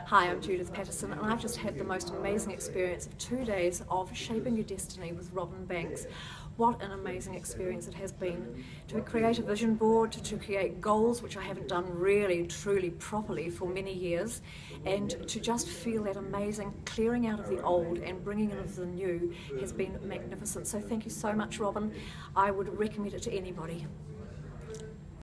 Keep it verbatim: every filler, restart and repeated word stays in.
Hi, I'm Judith Patterson, and I've just had the most amazing experience of two days of Shaping Your Destiny with Robin Banks. What an amazing experience it has been to create a vision board, to create goals, which I haven't done really, truly, properly for many years, and to just feel that amazing clearing out of the old and bringing in of the new has been magnificent. So thank you so much, Robin. I would recommend it to anybody.